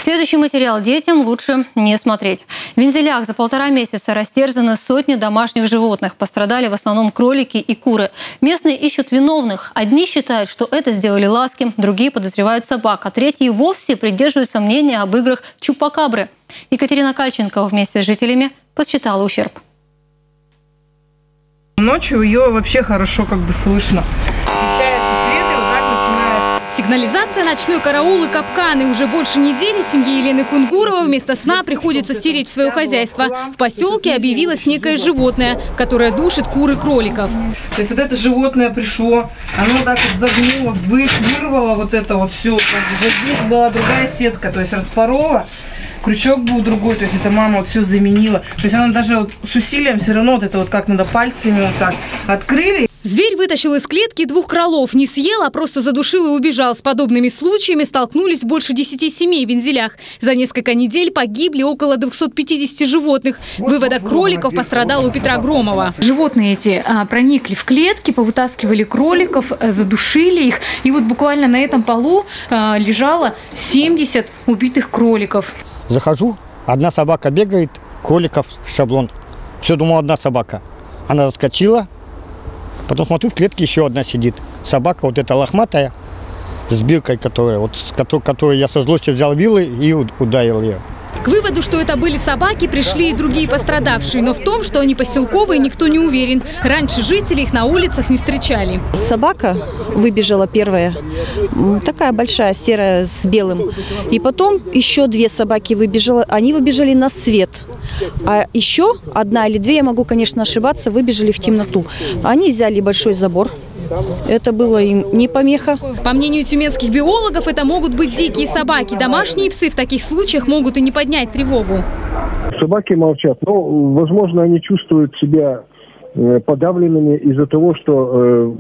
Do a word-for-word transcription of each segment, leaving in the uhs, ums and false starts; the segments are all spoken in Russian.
Следующий материал детям лучше не смотреть. В Вензелях за полтора месяца растерзаны сотни домашних животных. Пострадали в основном кролики и куры. Местные ищут виновных. Одни считают, что это сделали ласки, другие подозревают собак, а третьи вовсе придерживаются мнения об играх чупакабры. Екатерина Кальченко вместе с жителями подсчитала ущерб. Ночью ее вообще хорошо как бы слышно. Включается свет, и вот так начинает. Сигнализация, ночной караул и капканы. Уже больше недели семье Елены Кунгуровой вместо сна приходится стеречь свое хозяйство. В поселке объявилось некое животное, которое душит кур и кроликов. То есть вот это животное пришло, оно так вот загнуло, вырвало вот это вот все. Вот здесь была другая сетка, то есть распорола. Крючок был другой, то есть это мама вот все заменила. То есть она даже вот с усилием все равно вот это вот как надо пальцами вот так открыли. Зверь вытащил из клетки двух кролов. Не съел, а просто задушил и убежал. С подобными случаями столкнулись больше десяти семей в Вензелях. За несколько недель погибли около двухсот пятидесяти животных. Выводок кроликов пострадал у Петра Громова. Животные эти а, проникли в клетки, повытаскивали кроликов, а, задушили их. И вот буквально на этом полу а, лежало семьдесят убитых кроликов. Захожу, одна собака бегает, кроликов шаблон. Все, думал, одна собака. Она заскочила, потом смотрю, в клетке еще одна сидит. Собака вот эта лохматая, с биркой, которая, вот, с которой, которую я со злостью взял вилы и ударил ее. К выводу, что это были собаки, пришли и другие пострадавшие. Но в том, что они поселковые, никто не уверен. Раньше жители их на улицах не встречали. Собака выбежала первая, такая большая, серая с белым. И потом еще две собаки выбежала. Они выбежали на свет. А еще одна или две, я могу, конечно, ошибаться, выбежали в темноту. Они взяли большой забор. Это было им не помеха. По мнению тюменских биологов, это могут быть дикие собаки. Домашние псы в таких случаях могут и не поднять тревогу. Собаки молчат, но, возможно, они чувствуют себя подавленными из-за того, что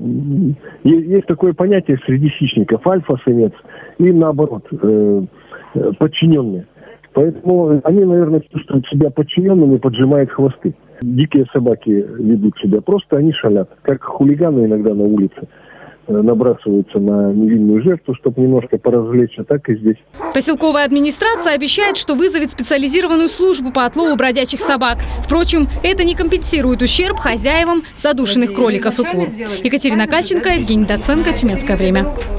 э, есть такое понятие среди хищников – альфа-самец и, наоборот, э, подчиненные. Поэтому они, наверное, чувствуют себя подчиненными и поджимают хвосты. Дикие собаки ведут себя, просто они шалят. Как хулиганы иногда на улице набрасываются на невинную жертву, чтобы немножко поразвлечься, так и здесь. Поселковая администрация обещает, что вызовет специализированную службу по отлову бродячих собак. Впрочем, это не компенсирует ущерб хозяевам задушенных кроликов и кур. Екатерина Кальченко, Евгений Доценко, Тюменское время.